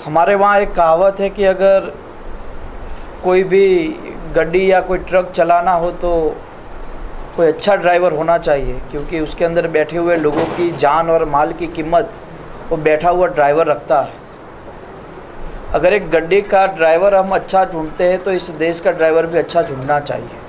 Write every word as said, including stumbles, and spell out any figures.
हमारे वहाँ एक कहावत है कि अगर कोई भी गाड़ी या कोई ट्रक चलाना हो तो कोई अच्छा ड्राइवर होना चाहिए, क्योंकि उसके अंदर बैठे हुए लोगों की जान और माल की कीमत वो बैठा हुआ ड्राइवर रखता है। अगर एक गाड़ी का ड्राइवर हम अच्छा ढूंढते हैं तो इस देश का ड्राइवर भी अच्छा ढूंढना चाहिए।